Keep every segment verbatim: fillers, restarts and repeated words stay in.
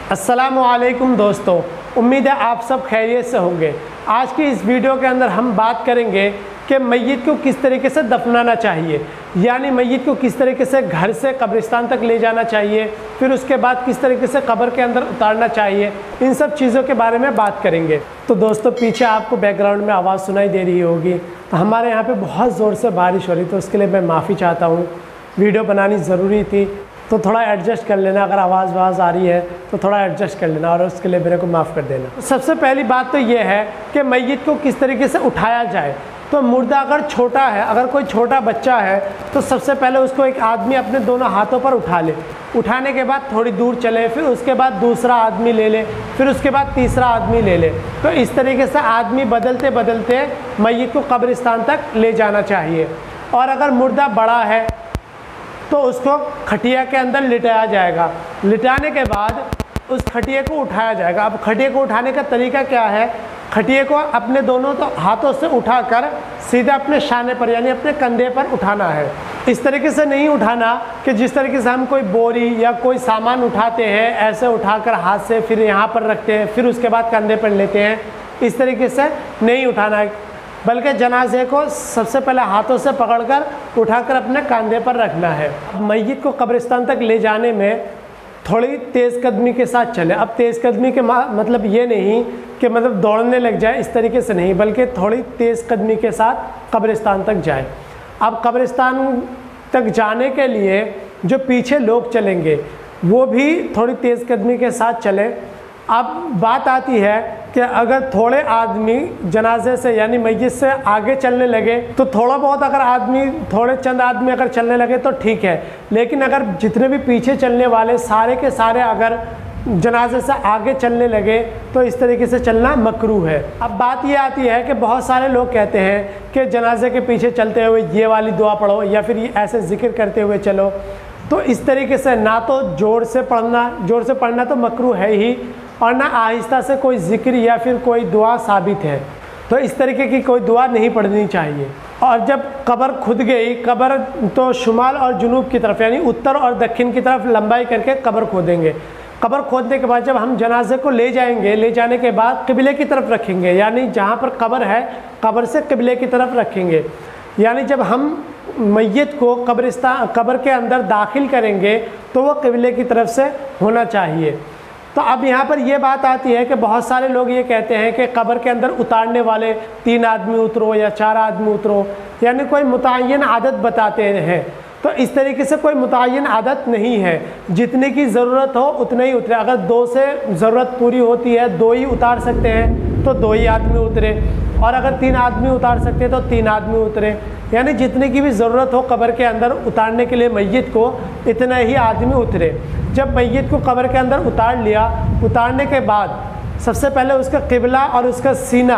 अस्सलामुअलैकुम दोस्तों, उम्मीद है आप सब खैरियत से होंगे। आज की इस वीडियो के अंदर हम बात करेंगे कि मैयत को किस तरीके से दफनाना चाहिए, यानी मैयत को किस तरीके से घर से कब्रिस्तान तक ले जाना चाहिए, फिर उसके बाद किस तरीके से कब्र के अंदर उतारना चाहिए। इन सब चीज़ों के बारे में बात करेंगे। तो दोस्तों, पीछे आपको बैकग्राउंड में आवाज़ सुनाई दे रही होगी, तो हमारे यहाँ पे बहुत ज़ोर से बारिश हो रही, तो उसके लिए मैं माफ़ी चाहता हूँ। वीडियो बनानी ज़रूरी थी, तो थोड़ा एडजस्ट कर लेना। अगर आवाज़ वाज आ रही है तो थोड़ा एडजस्ट कर लेना और उसके लिए मेरे को माफ़ कर देना। सबसे पहली बात तो ये है कि मैयत को किस तरीके से उठाया जाए। तो मुर्दा अगर छोटा है, अगर कोई छोटा बच्चा है, तो सबसे पहले उसको एक आदमी अपने दोनों हाथों पर उठा ले। उठाने के बाद थोड़ी दूर चले, फिर उसके बाद दूसरा आदमी ले ले, फिर उसके बाद तीसरा आदमी ले ले। तो इस तरीके से आदमी बदलते बदलते मैयत को कब्रिस्तान तक ले जाना चाहिए। और अगर मुर्दा बड़ा है तो उसको खटिया के अंदर लिटाया जाएगा। लिटाने के बाद उस खटिए को उठाया जाएगा। अब खटिए को उठाने का तरीका क्या है? खटिए को अपने दोनों तो हाथों से उठाकर सीधा अपने शाने पर यानी अपने कंधे पर उठाना है। इस तरीके से नहीं उठाना कि जिस तरीके से हम कोई बोरी या कोई सामान उठाते हैं, ऐसे उठाकर हाथ से फिर यहाँ पर रखते हैं, फिर उसके बाद कंधे पर लेते हैं। इस तरीके से नहीं उठाना है, बल्कि जनाजे को सबसे पहले हाथों से पकड़कर उठाकर अपने कंधे पर रखना है। मैयत को कब्रिस्तान तक ले जाने में थोड़ी तेज़ कदमी के साथ चले। अब तेज़ कदमी के मतलब ये नहीं कि मतलब दौड़ने लग जाए, इस तरीके से नहीं, बल्कि थोड़ी तेज़ कदमी के साथ कब्रिस्तान तक जाए। अब कब्रिस्तान तक जाने के लिए जो पीछे लोग चलेंगे वो भी थोड़ी तेज़ कदमी के साथ चलें। अब बात आती है कि अगर थोड़े आदमी जनाजे से यानी मैयत से आगे चलने लगे तो थोड़ा बहुत, अगर आदमी थोड़े चंद आदमी अगर चलने लगे तो ठीक है, लेकिन अगर जितने भी पीछे चलने वाले सारे के सारे अगर जनाजे से आगे चलने लगे तो इस तरीके से चलना मकरूह है। अब बात ये आती है कि बहुत सारे लोग कहते हैं कि जनाजे के पीछे चलते हुए ये वाली दुआ पढ़ो या फिर ये ऐसे जिक्र करते हुए चलो। तो इस तरीके से ना तो ज़ोर से पढ़ना ज़ोर से पढ़ना तो मकरूह है ही, और ना आहिस्ता से कोई जिक्र या फिर कोई दुआ साबित है। तो इस तरीके की कोई दुआ नहीं पढ़नी चाहिए। और जब कब्र खुद गई, कब्र तो शुमाल और जुनूब की तरफ यानी उत्तर और दक्षिण की तरफ लंबाई करके कब्र खोदेंगे। कब्र खोदने के बाद जब हम जनाजे को ले जाएंगे, ले जाने के बाद किबले की तरफ रखेंगे, यानी जहाँ पर कब्र है कब्र से किबले की तरफ रखेंगे। यानी जब हम मैयत को कब्रिस्तान कब्र के अंदर दाखिल करेंगे तो वो किबले की तरफ से होना चाहिए। तो अब यहाँ पर ये बात आती है कि बहुत सारे लोग ये कहते हैं कि कब्र के अंदर उतारने वाले तीन आदमी उतरो या चार आदमी उतरो, यानी कोई मुतय्यन आदत बताते हैं। तो इस तरीके से कोई मुतय्यन आदत नहीं है, जितने की ज़रूरत हो उतने ही उतरे। अगर दो से ज़रूरत पूरी होती है, दो ही उतार सकते हैं तो दो ही आदमी उतरे, और अगर तीन आदमी उतार सकते हैं तो तीन आदमी उतरे। यानी जितने की भी ज़रूरत हो कब्र के अंदर उतारने के लिए मैयत को, इतने ही आदमी उतरे। जब मैयत को कब्र के अंदर उतार लिया, उतारने के बाद सबसे पहले उसका किबला और उसका सीना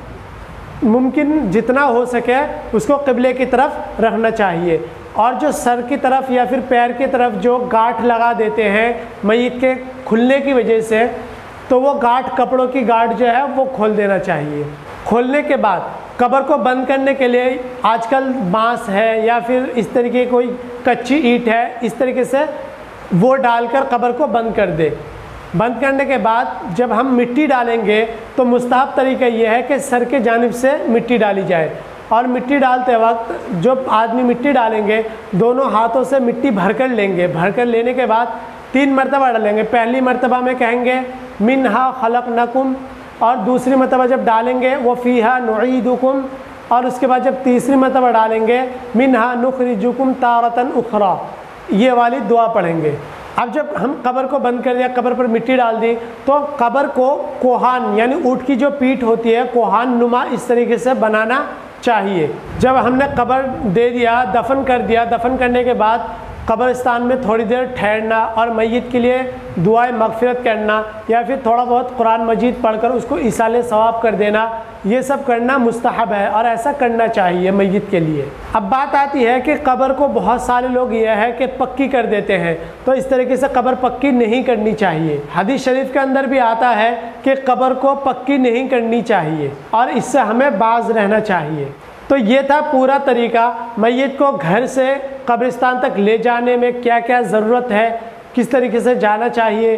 मुमकिन जितना हो सके उसको किबले की तरफ रखना चाहिए। और जो सर की तरफ या फिर पैर की तरफ जो गांठ लगा देते हैं मैयत के खुलने की वजह से, तो वो गांठ, कपड़ों की गांठ जो है वो खोल देना चाहिए। खोलने के बाद कब्र को बंद करने के लिए आजकल बांस है या फिर इस तरीके की कोई कच्ची ईंट है, इस तरीके से वो डालकर कब्र को बंद कर दे। बंद करने के बाद जब हम मिट्टी डालेंगे तो मुस्तहब तरीका ये है कि सर के जानिब से मिट्टी डाली जाए। और मिट्टी डालते वक्त जो आदमी मिट्टी डालेंगे दोनों हाथों से मिट्टी भर कर लेंगे। भर कर लेने के बाद तीन मरतबा डालेंगे। पहली मरतबा में कहेंगे मिन्हा खलक़नाकुम, और दूसरी मरतबा जब डालेंगे वो फ़ीहा नुईदुकुम, और उसके बाद जब तीसरी मरतबा डालेंगे मिन्हा नुखरिजुकुम तारतन उखरा, ये वाली दुआ पढ़ेंगे। अब जब हम कब्र को बंद कर दिया, कब्र पर मिट्टी डाल दी, तो कब्र को कोहान यानी ऊँट की जो पीठ होती है कोहान नुमा इस तरीके से बनाना चाहिए। जब हमने कब्र दे दिया, दफन कर दिया, दफन करने के बाद कब्रिस्तान में थोड़ी देर ठहरना और मैयत के लिए दुआए मगफिरत करना या फिर थोड़ा बहुत कुरान मजीद पढ़कर उसको इसाले सवाब कर देना, ये सब करना मुस्तहब है और ऐसा करना चाहिए मैयत के लिए। अब बात आती है कि कब्र को बहुत सारे लोग यह है कि पक्की कर देते हैं, तो इस तरीके से कब्र पक्की नहीं करनी चाहिए। हदीस शरीफ के अंदर भी आता है कि कब्र को पक्की नहीं करनी चाहिए और इससे हमें बाज रहना चाहिए। तो ये था पूरा तरीका मैयत को घर से कब्रिस्तान तक ले जाने में क्या क्या ज़रूरत है, किस तरीके से जाना चाहिए,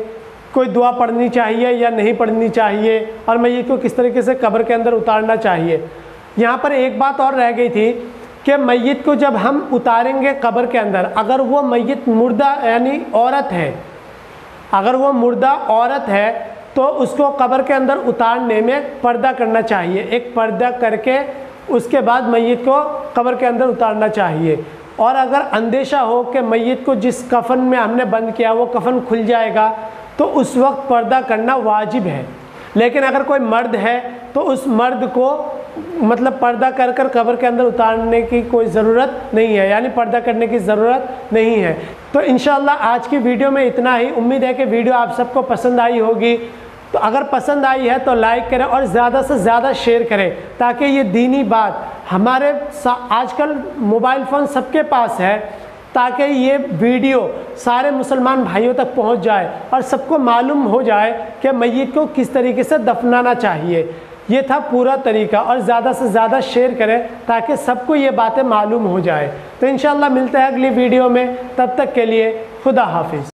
कोई दुआ पढ़नी चाहिए या नहीं पढ़नी चाहिए, और मैयत को किस तरीके से कब्र के अंदर उतारना चाहिए। यहाँ पर एक बात और रह गई थी कि मैयत को जब हम उतारेंगे कब्र के अंदर, अगर वो मैयत मुर्दा यानी औरत है, अगर वो मुर्दा औरत है तो उसको कब्र के अंदर उतारने में पर्दा करना चाहिए। एक पर्दा करके उसके बाद मैयत को कब्र के अंदर उतारना चाहिए। और अगर अंदेशा हो कि मैयत को जिस कफन में हमने बंद किया वो कफन खुल जाएगा तो उस वक्त पर्दा करना वाजिब है। लेकिन अगर कोई मर्द है तो उस मर्द को मतलब पर्दा कर कर कब्र के अंदर उतारने की कोई ज़रूरत नहीं है, यानी पर्दा करने की ज़रूरत नहीं है। तो इंशाअल्लाह आज की वीडियो में इतना ही। उम्मीद है कि वीडियो आप सबको पसंद आई होगी। तो अगर पसंद आई है तो लाइक करें और ज़्यादा से ज़्यादा शेयर करें, ताकि ये दीनी बात हमारे आजकल मोबाइल फ़ोन सबके पास है, ताकि ये वीडियो सारे मुसलमान भाइयों तक पहुंच जाए और सबको मालूम हो जाए कि मैयत को किस तरीके से दफनाना चाहिए। ये था पूरा तरीका। और ज़्यादा से ज़्यादा शेयर करें ताकि सबको ये बातें मालूम हो जाए। तो इंशाअल्लाह मिलते हैं अगली वीडियो में, तब तक के लिए खुदा हाफिज़।